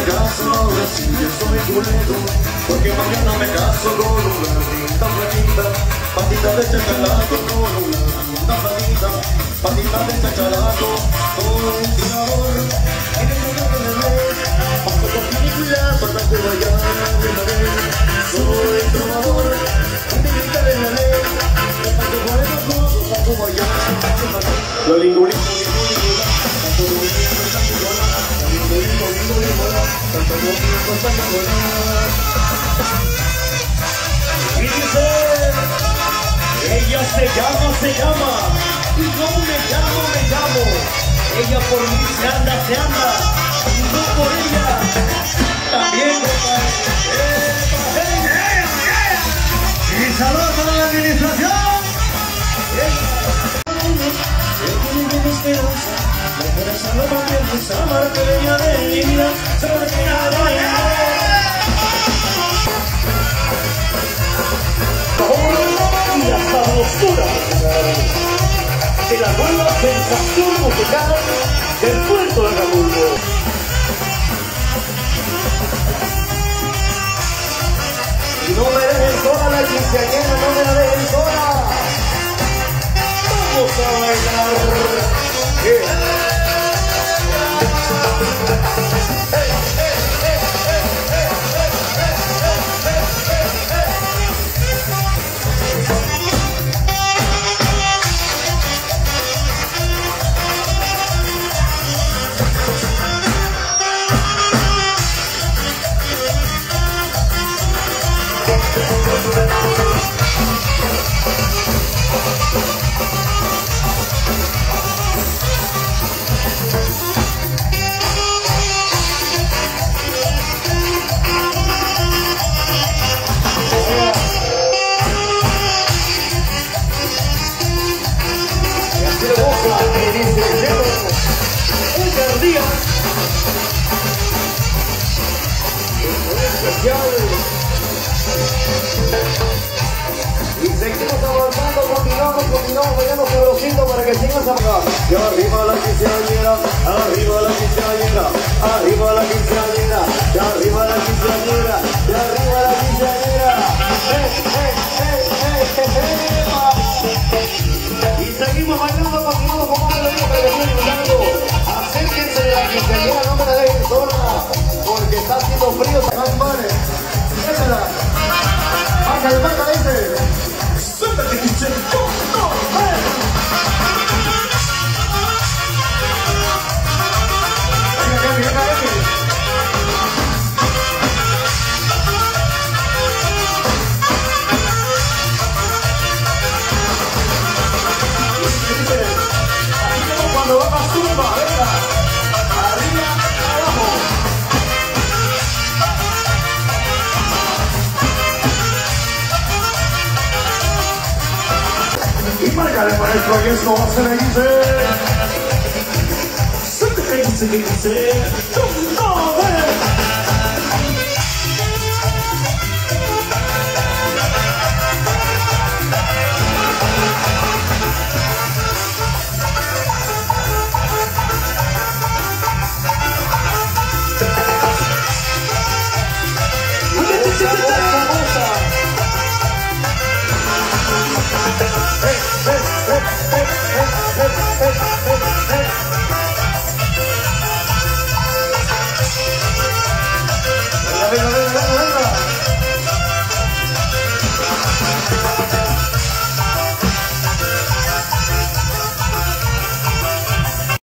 caso, ahora sí que soy culero, porque mañana me caso con una linda flaquita, patita de chachalaco, con una linda flaquita, patita de chachalaco, con un tirador, y de una que me ve, paso por película, para que vaya de madera, soy trovador, y de grita de la ley, me paso por el ojo, paso vaya de madera, lo lingo, y dice, ella se llama, y yo me llamo, ella por mí se anda, y yo por ella, también y saludos para la administración. Y la sabrosura de la nueva sensación musical del puerto de Acapulco. Y no me dejen sola la quinceañera, no me la dejen sola. Vamos a bailar. Y seguimos avanzando, continuamos, vayamos produciendo para que sigan avanzando. Y arriba la quinceañera, arriba la quinceañera, arriba la quinceañera, y arriba la quinceañera, y arriba la quinceañera. Y seguimos bailando, continuamos con más de lo que les estoy invitando. Acérquense de la quinceañera, no me la dejen sola, porque está haciendo frío. Marca, dice. Suéltate, pinche. Cuando va a zumba, venga. Arriba, abajo. Y márcale maestro, y esto se le dice. Se le dice. ¡No,